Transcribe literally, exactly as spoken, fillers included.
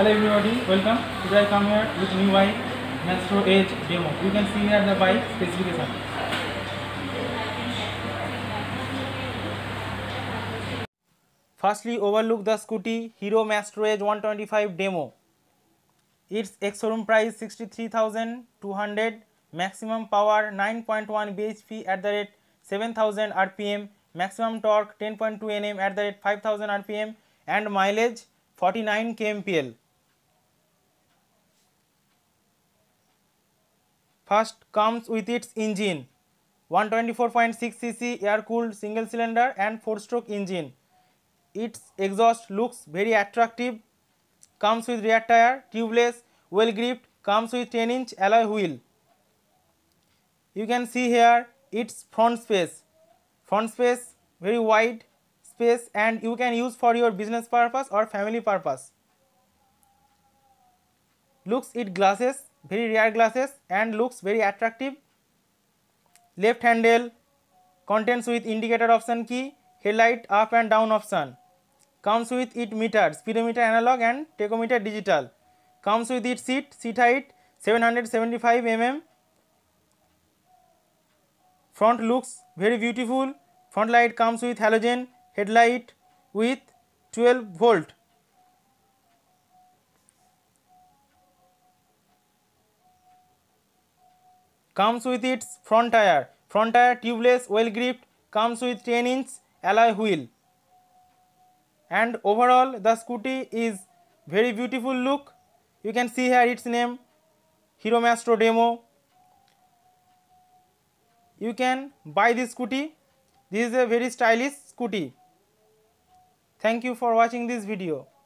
Hello everybody, welcome. Today I come here with new bike Maestro Edge demo. You can see here the bike specification. Firstly, overlook the scooty Hero Maestro Edge one twenty-five demo. Its ex-showroom price sixty-three thousand two hundred, maximum power nine point one B H P at the rate seven thousand R P M, maximum torque ten point two Newton meters at the rate five thousand R P M, and mileage forty-nine kilometers per gallon. First comes with its engine, one twenty-four point six c c air-cooled single cylinder and four stroke engine. Its exhaust looks very attractive, comes with rear tire, tubeless, well gripped, comes with ten inch alloy wheel. You can see here its front space, front space very wide space, and you can use for your business purpose or family purpose. Looks it glasses, very rare glasses, and looks very attractive. Left handle contains with indicator option key, headlight up and down option. Comes with it meter, speedometer analog and tachometer digital. Comes with its seat, seat height seven hundred seventy-five millimeters. Front looks very beautiful. Front light comes with halogen headlight with twelve volt. Comes with its front tire, front tire tubeless, well gripped, comes with ten inch alloy wheel. And overall the scooty is very beautiful look. You can see here its name, Hero Maestro Demo. You can buy this scooty. This is a very stylish scooty. Thank you for watching this video.